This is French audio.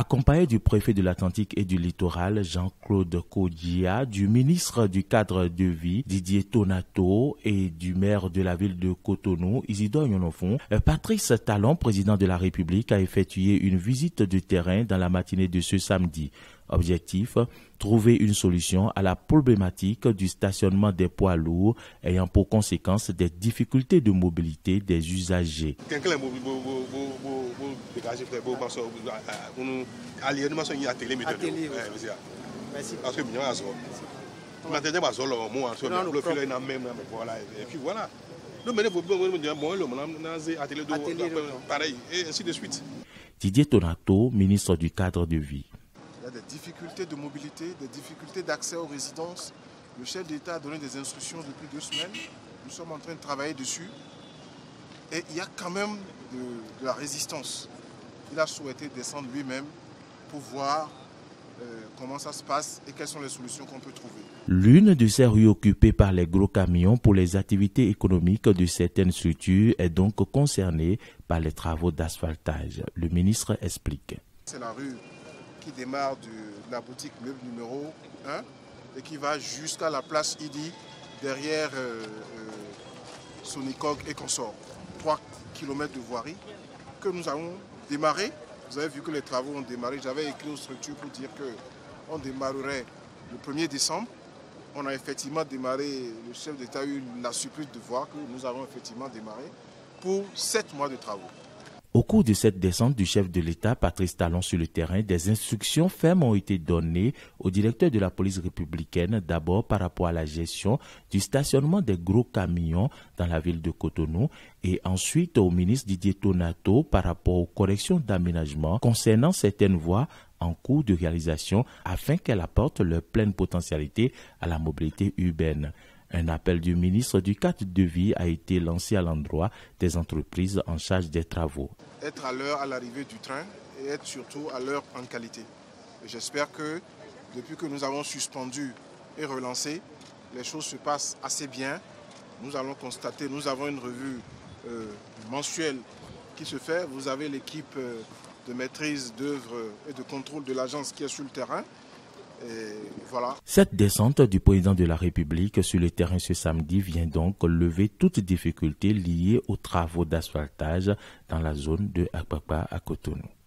accompagné du préfet de l'Atlantique et du Littoral, Jean-Claude Kodia, du ministre du Cadre de Vie, Didier Tonato, et du maire de la ville de Cotonou, Isidore Yonofon, Patrice Talon, président de la République, a effectué une visite de terrain dans la matinée de ce samedi. Objectif, trouver une solution à la problématique du stationnement des poids lourds ayant pour conséquence des difficultés de mobilité des usagers. Didier Tonato, ministre du Cadre de Vie. Il y a des difficultés de mobilité, des difficultés d'accès aux résidences. Le chef d'État a donné des instructions depuis 2 semaines. Nous sommes en train de travailler dessus. Et il y a quand même de la résistance. Il a souhaité descendre lui-même pour voir comment ça se passe et quelles sont les solutions qu'on peut trouver. L'une de ces rues occupées par les gros camions pour les activités économiques de certaines structures est donc concernée par les travaux d'asphaltage. Le ministre explique. C'est la rue qui démarre de la boutique meuble numéro 1 et qui va jusqu'à la place Idi, derrière Sonicog et consorts. 3 km de voirie que nous avons démarré. Vous avez vu que les travaux ont démarré. J'avais écrit aux structures pour dire qu'on démarrerait le 1er décembre. On a effectivement démarré, le chef d'État a eu la surprise de voir que nous avons effectivement démarré pour 7 mois de travaux. Au cours de cette descente du chef de l'État, Patrice Talon, sur le terrain, des instructions fermes ont été données au directeur de la police républicaine, d'abord par rapport à la gestion du stationnement des gros camions dans la ville de Cotonou et ensuite au ministre Didier Tonato par rapport aux corrections d'aménagement concernant certaines voies en cours de réalisation afin qu'elles apportent leur pleine potentialité à la mobilité urbaine. Un appel du ministre du Cadre de Vie a été lancé à l'endroit des entreprises en charge des travaux. Être à l'heure à l'arrivée du train et être surtout à l'heure en qualité. J'espère que depuis que nous avons suspendu et relancé, les choses se passent assez bien. Nous allons constater, nous avons une revue mensuelle qui se fait. Vous avez l'équipe de maîtrise d'œuvre et de contrôle de l'agence qui est sur le terrain. Et voilà. Cette descente du président de la République sur le terrain ce samedi vient donc lever toute difficulté liée aux travaux d'asphaltage dans la zone de Akpakpa à Cotonou.